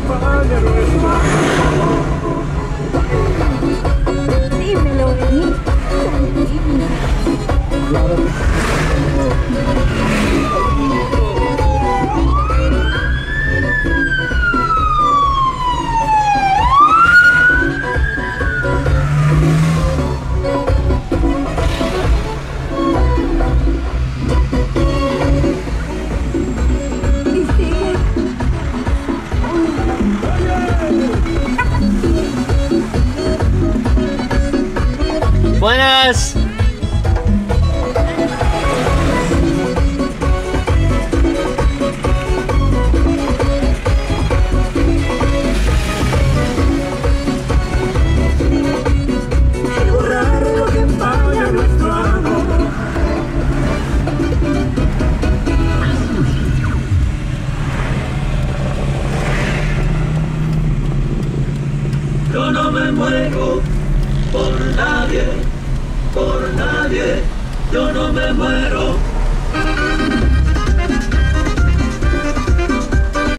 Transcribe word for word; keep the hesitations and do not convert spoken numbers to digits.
pague nuestro amor. Dímelo, Benito. Claro que Buenas. y borrar lo que pague nuestro amor. Yo no me muero por nadie, por nadie, yo no me muero.